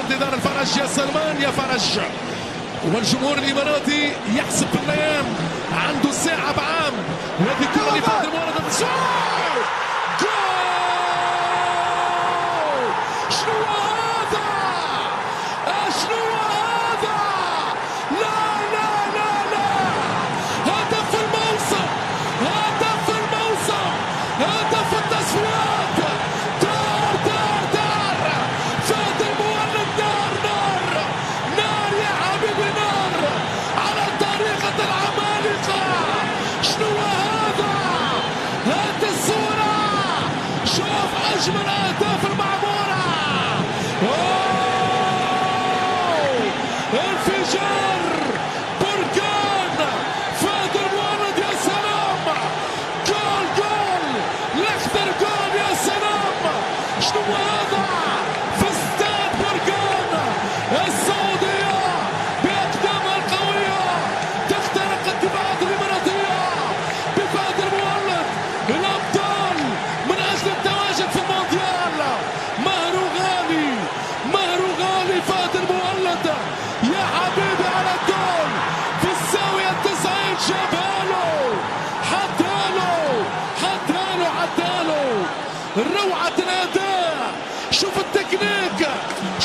اعتذار الفرج يا سلمان يا فرج. والجمهور الاماراتي يحسب في الايام، عنده ساعه بعام. وهذه كره لفهد المولد. جول! شنو هذا؟ شنو هذا؟ لا لا لا لا، هدف الموسم، هدف الموسم، هدف التصفيات. دار دار دار، فهد المولد نار نار نار يا حبيبي نار، على طريقة العمالقة. شنو هذا؟ هات الصورة، شوف أجمل أهداف المعمورة. انفجار بركان فهد المولد يا سلام. جول جول الأخضر، جول يا سلام. شنو هذا؟ في استاد بركان السعودية بأقدامها القوية تخترق الدفاعات الإماراتية بفهد المولد. الأبطال من أجل التواجد في المونديال. مهر غالي، مهر غالي فهد المولد يا حبيبي على الجول في الزاوية 90. جابها له، حطها له، حطها له، حطها له. روعة الأداء، شوف التكنيك،